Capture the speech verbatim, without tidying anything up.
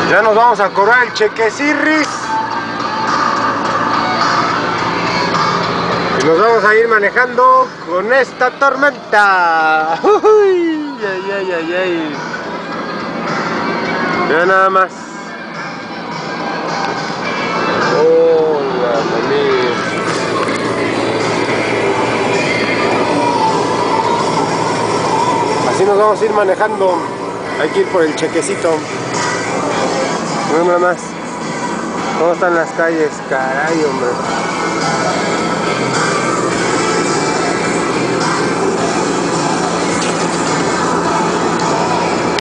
Ya nos vamos a cobrar el chequecirris. Y nos vamos a ir manejando con esta tormenta. Uy, ay, ay, ay, ay. Ya nada más. Hola, mami. Así nos vamos a ir manejando. Hay que ir por el chequecito. No nada más. ¿Cómo están las calles? Caray, hombre.